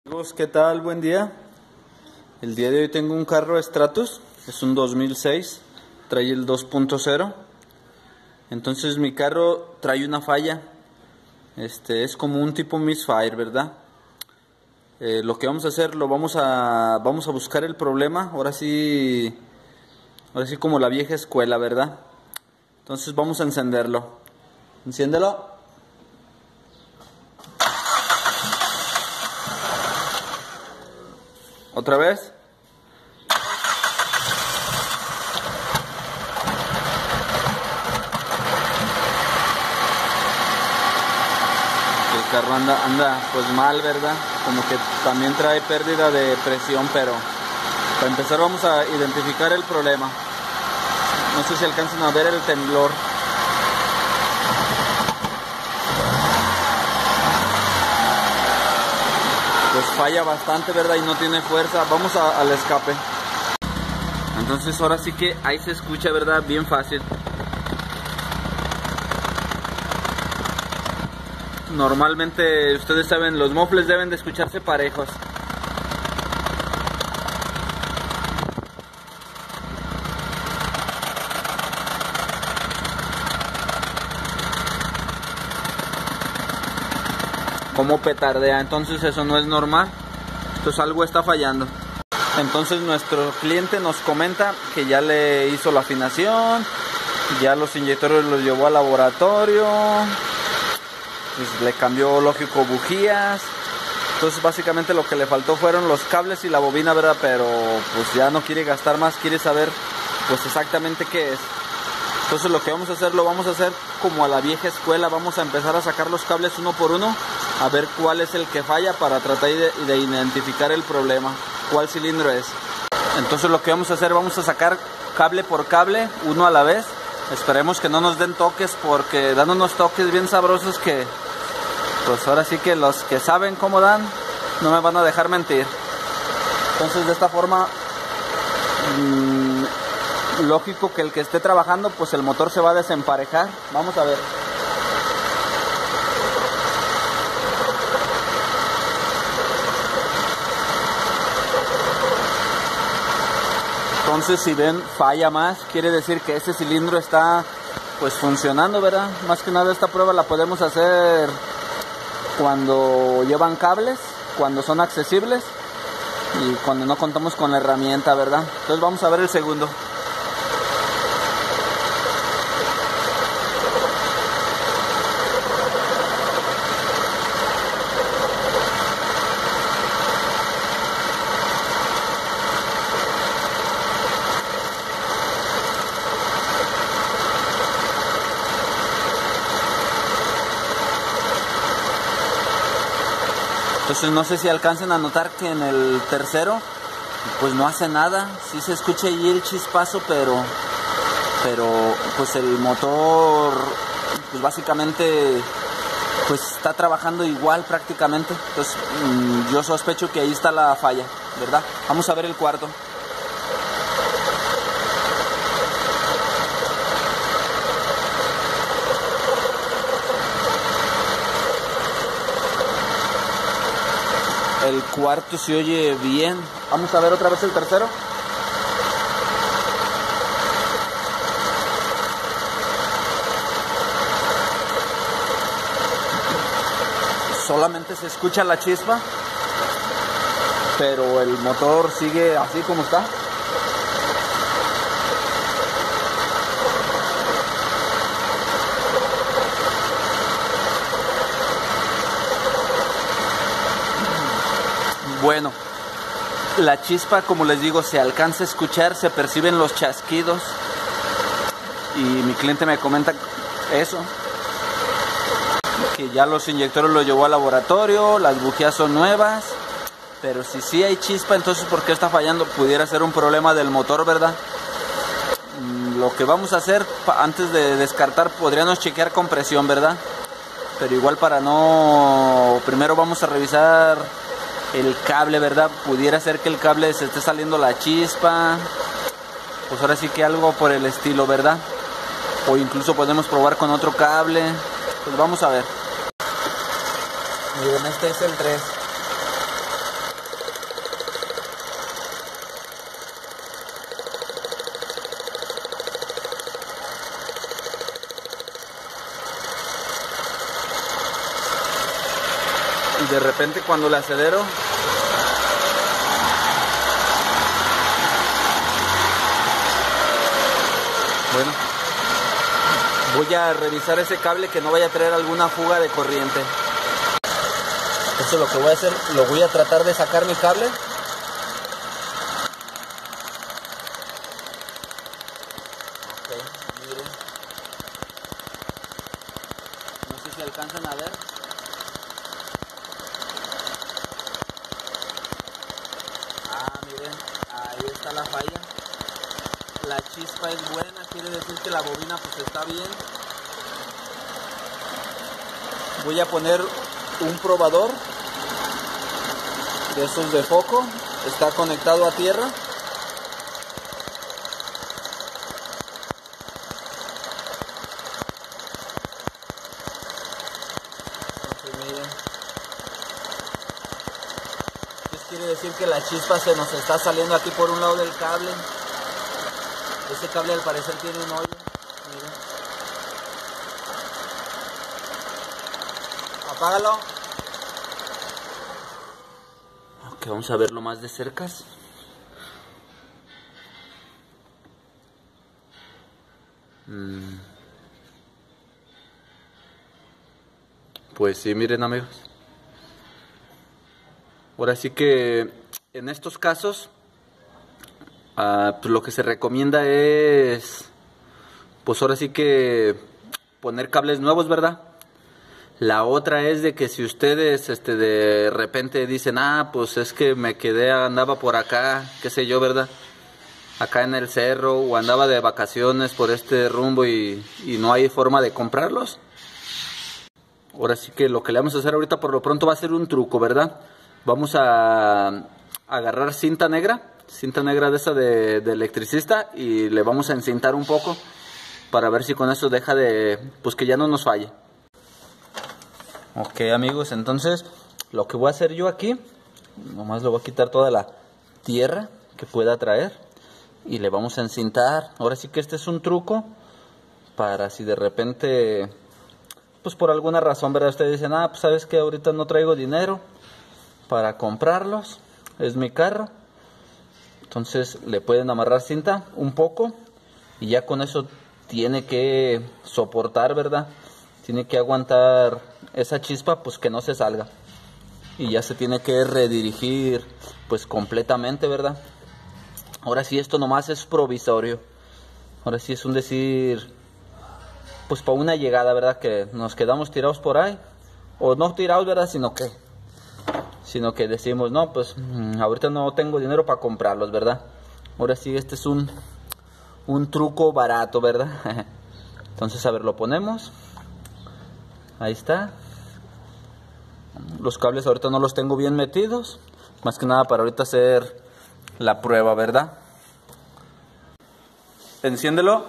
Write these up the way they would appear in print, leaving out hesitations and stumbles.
Amigos, ¿qué tal? Buen día. El día de hoy tengo un carro Stratus, es un 2006, trae el 2.0. Entonces mi carro trae una falla. Es como un tipo misfire, ¿verdad? Lo que vamos a hacer, vamos a buscar el problema. Ahora sí como la vieja escuela, ¿verdad? Entonces vamos a encenderlo. Enciéndelo. Otra vez. El carro anda pues mal, ¿verdad? Como que también trae pérdida de presión, pero para empezar vamos a identificar el problema. No sé si alcanzan a ver el temblor. Pues falla bastante, ¿verdad? Y no tiene fuerza. Vamos al escape. Entonces ahora sí que ahí se escucha, ¿verdad? Bien fácil. Normalmente, ustedes saben, los mofles deben de escucharse parejos. Como petardea, entonces eso no es normal. Entonces algo está fallando. Entonces nuestro cliente nos comenta que ya le hizo la afinación, ya los inyectores los llevó al laboratorio, pues le cambió, lógico, bujías. Entonces básicamente lo que le faltó fueron los cables y la bobina, ¿verdad? Pero pues ya no quiere gastar más, quiere saber pues exactamente qué es. Entonces lo que vamos a hacer, lo vamos a hacer como a la vieja escuela. Vamos a empezar a sacar los cables uno por uno, a ver cuál es el que falla para tratar de identificar el problema, cuál cilindro es. Entonces lo que vamos a hacer, vamos a sacar cable por cable, uno a la vez. Esperemos que no nos den toques, porque dan unos toques bien sabrosos que pues ahora sí que los que saben cómo dan no me van a dejar mentir. Entonces de esta forma lógico que el que esté trabajando pues el motor se va a desemparejar. Vamos a ver. Entonces si ven falla más, quiere decir que ese cilindro está pues funcionando, ¿verdad? Más que nada esta prueba la podemos hacer cuando llevan cables, cuando son accesibles y cuando no contamos con la herramienta, ¿verdad? Entonces vamos a ver el segundo. Entonces no sé si alcancen a notar que en el tercero pues no hace nada. Sí se escucha ahí el chispazo, pero pues el motor pues básicamente pues está trabajando igual prácticamente. Entonces yo sospecho que ahí está la falla, ¿verdad? Vamos a ver el cuarto. El cuarto se oye bien. Vamos a ver otra vez el tercero. Solamente se escucha la chispa, pero el motor sigue así como está. Bueno, la chispa, como les digo, se alcanza a escuchar, se perciben los chasquidos y mi cliente me comenta eso, que ya los inyectores los llevó al laboratorio, las bujías son nuevas, pero si sí hay chispa, entonces ¿por qué está fallando? Pudiera ser un problema del motor, ¿verdad? Lo que vamos a hacer, antes de descartar, podríamos chequear con presión, ¿verdad? Pero igual para no... Primero vamos a revisar el cable, ¿verdad? Pudiera ser que el cable se esté saliendo la chispa. Pues ahora sí que algo por el estilo, ¿verdad? O incluso podemos probar con otro cable. Pues vamos a ver. Miren, este es el 3. de repente cuando le acelero, bueno, voy a revisar ese cable que no vaya a traer alguna fuga de corriente. Eso es lo que voy a hacer, lo voy a tratar de sacar mi cable. Ok, miren. No sé si alcanzan a ver. Ah, miren, ahí está la falla. La chispa es buena, quiere decir que la bobina pues está bien. Voy a poner un probador de esos de foco, está conectado a tierra. Entonces miren, esto quiere decir que la chispa se nos está saliendo aquí por un lado del cable. Este cable al parecer tiene un hoyo. Miren. Apágalo. Ok, vamos a verlo más de cerca. Pues sí, miren amigos. Ahora sí que en estos casos pues lo que se recomienda es, pues ahora sí que poner cables nuevos, ¿verdad? La otra es de que si ustedes de repente dicen, pues es que me quedé, andaba por acá, qué sé yo, ¿verdad? Acá en el cerro, o andaba de vacaciones por este rumbo y no hay forma de comprarlos. Ahora sí que lo que le vamos a hacer ahorita por lo pronto va a ser un truco, ¿verdad? Vamos a agarrar cinta negra de esa de electricista, y le vamos a encintar un poco para ver si con eso deja de, pues que ya no nos falle. Ok amigos, entonces lo que voy a hacer yo aquí, nomás le voy a quitar toda la tierra que pueda traer y le vamos a encintar. Ahora sí que este es un truco para si de repente, pues por alguna razón, ¿verdad? Ustedes dicen, pues sabes que ahorita no traigo dinero para comprarlos, es mi carro. Entonces le pueden amarrar cinta un poco y ya con eso tiene que soportar, ¿verdad? Tiene que aguantar esa chispa, pues que no se salga. Y ya se tiene que redirigir pues completamente, ¿verdad? Ahora sí, esto nomás es provisorio. Ahora sí es un decir, pues para una llegada, ¿verdad? Que nos quedamos tirados por ahí. O no tirados, ¿verdad? Sino que decimos, no, pues ahorita no tengo dinero para comprarlos, ¿verdad? Ahora sí, este es un truco barato, ¿verdad? Entonces, a ver, lo ponemos. Ahí está. Los cables ahorita no los tengo bien metidos. Más que nada para ahorita hacer la prueba, ¿verdad? Enciéndelo.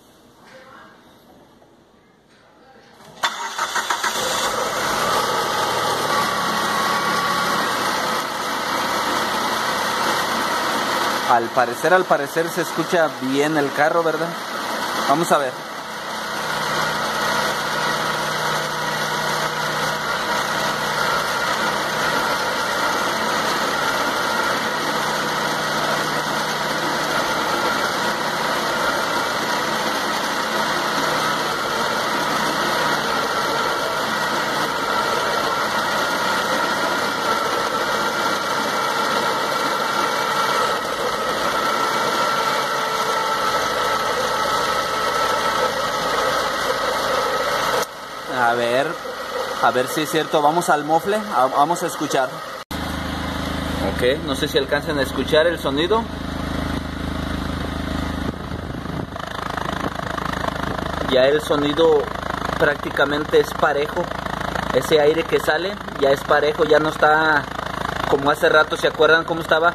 Al parecer se escucha bien el carro, ¿verdad? Vamos a ver. A ver si es cierto. Vamos al mofle, vamos a escuchar. Ok, no sé si alcanzan a escuchar el sonido. Ya el sonido prácticamente es parejo. Ese aire que sale ya es parejo, ya no está como hace rato. ¿Se acuerdan cómo estaba?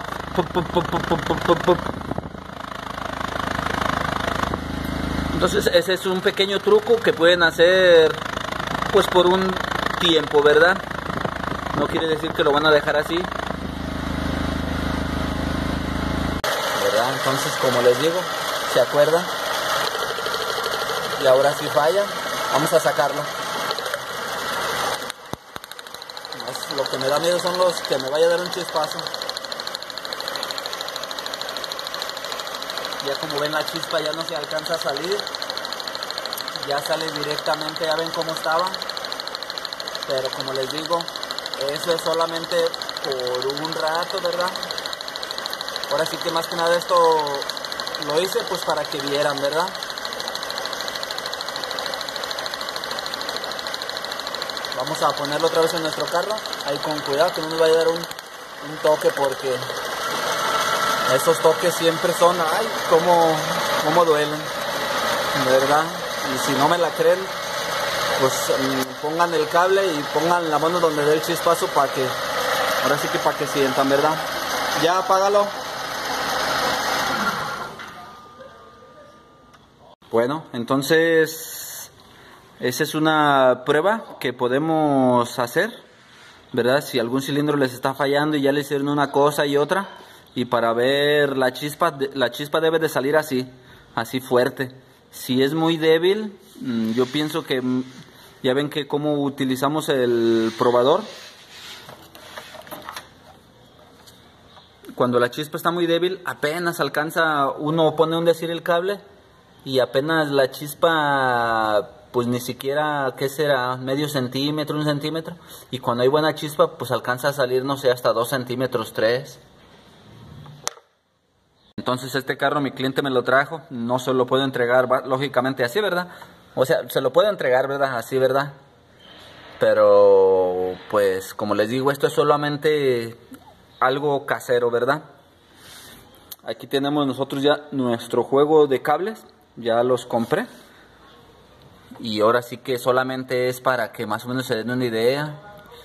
Entonces ese es un pequeño truco que pueden hacer pues por un tiempo, ¿verdad? No quiere decir que lo van a dejar así, ¿verdad? Entonces, como les digo, ¿se acuerdan? Y ahora sí falla. Vamos a sacarlo. No sé lo que me da miedo son los que me vaya a dar un chispazo. Ya como ven, la chispa ya no se alcanza a salir, ya sale directamente, ya ven cómo estaba. Pero como les digo, eso es solamente por un rato, ¿verdad? Ahora sí que más que nada esto lo hice pues para que vieran, ¿verdad? Vamos a ponerlo otra vez en nuestro carro, ahí con cuidado que no nos vaya a dar un toque, porque esos toques siempre son, ay, cómo duelen, ¿verdad? Y si no me la creen, pues pongan el cable y pongan la mano donde dé el chispazo para que, ahora sí que para que sientan, ¿verdad? Ya apágalo. Bueno, entonces esa es una prueba que podemos hacer, ¿verdad? Si algún cilindro les está fallando y ya le hicieron una cosa y otra, y para ver la chispa debe de salir así fuerte. Si es muy débil, yo pienso que ya ven que cómo utilizamos el probador. Cuando la chispa está muy débil, apenas alcanza, uno pone un decir el cable y apenas la chispa, pues ni siquiera, ¿qué será? Medio centímetro, 1 centímetro. Y cuando hay buena chispa, pues alcanza a salir, no sé, hasta 2 centímetros, 3. Entonces este carro mi cliente me lo trajo, no se lo puedo entregar lógicamente así, ¿verdad? O sea, se lo puedo entregar, ¿verdad? Así, ¿verdad? Pero pues como les digo, esto es solamente algo casero, ¿verdad? Aquí tenemos nosotros ya nuestro juego de cables, ya los compré. Y ahora sí que solamente es para que más o menos se den una idea.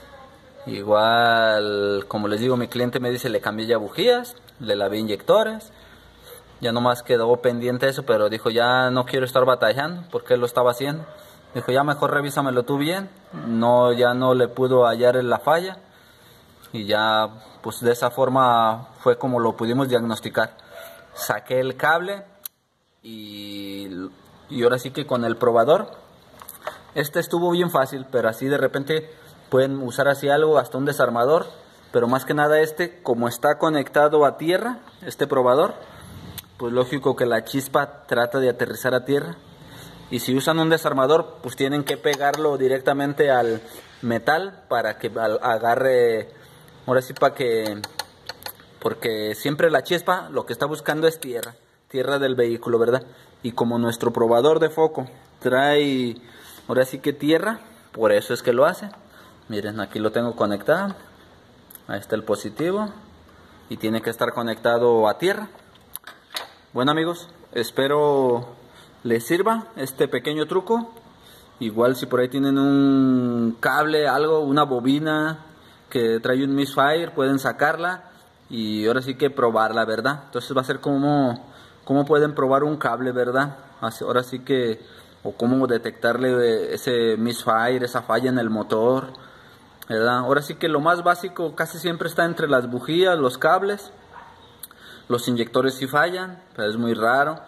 Igual, como les digo, mi cliente me dice, le cambié ya bujías, le lavé inyectores. Ya nomás quedó pendiente eso, pero dijo, ya no quiero estar batallando, porque él lo estaba haciendo. Dijo, ya mejor revísamelo tú bien. No, ya no le pudo hallar en la falla. Y ya, pues de esa forma fue como lo pudimos diagnosticar. Saqué el cable y ahora sí que con el probador. Este estuvo bien fácil, pero así de repente pueden usar así algo, hasta un desarmador. Pero más que nada como está conectado a tierra, este probador, pues lógico que la chispa trata de aterrizar a tierra. Y si usan un desarmador, pues tienen que pegarlo directamente al metal para que agarre, ahora sí porque siempre la chispa lo que está buscando es tierra del vehículo, ¿verdad? Y como nuestro probador de foco trae, ahora sí que tierra, por eso es que lo hace. Miren, aquí lo tengo conectado, ahí está el positivo y tiene que estar conectado a tierra. Bueno amigos, espero les sirva este pequeño truco. Igual si por ahí tienen un cable, algo, una bobina que trae un misfire, pueden sacarla y ahora sí que probarla, ¿verdad? Entonces va a ser como pueden probar un cable, ¿verdad? Ahora sí que, o cómo detectarle ese misfire, esa falla en el motor, ¿verdad? Ahora sí que lo más básico casi siempre está entre las bujías, los cables. Los inyectores sí fallan, pero es muy raro.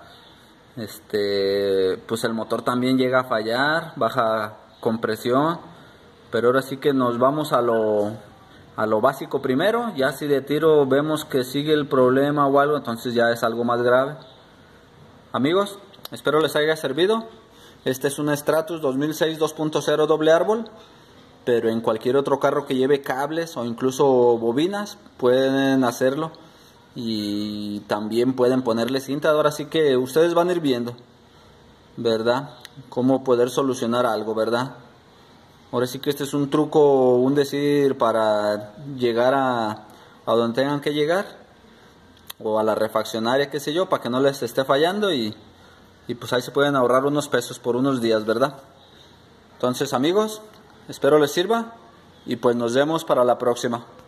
Pues el motor también llega a fallar, baja compresión. Pero ahora sí que nos vamos a lo básico primero. Ya si de tiro vemos que sigue el problema o algo, entonces ya es algo más grave. Amigos, espero les haya servido. Este es un Stratus 2006 2.0 doble árbol. Pero en cualquier otro carro que lleve cables o incluso bobinas, pueden hacerlo. Y también pueden ponerle cinta. Ahora sí que ustedes van a ir viendo, ¿verdad? Cómo poder solucionar algo, ¿verdad? Ahora sí que este es un truco, un decir para llegar a donde tengan que llegar, o a la refaccionaria, qué sé yo, para que no les esté fallando y pues ahí se pueden ahorrar unos pesos por unos días, ¿verdad? Entonces amigos, espero les sirva y pues nos vemos para la próxima.